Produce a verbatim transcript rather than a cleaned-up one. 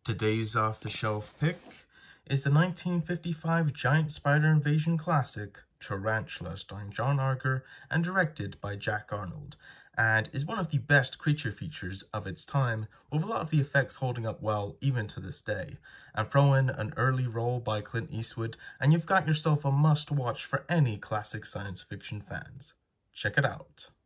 Today's off-the-shelf pick is the nineteen fifty-five giant spider invasion classic, Tarantula, starring John Arger and directed by Jack Arnold, and is one of the best creature features of its time, with a lot of the effects holding up well even to this day. And throw in an early role by Clint Eastwood, and you've got yourself a must-watch for any classic science fiction fans. Check it out.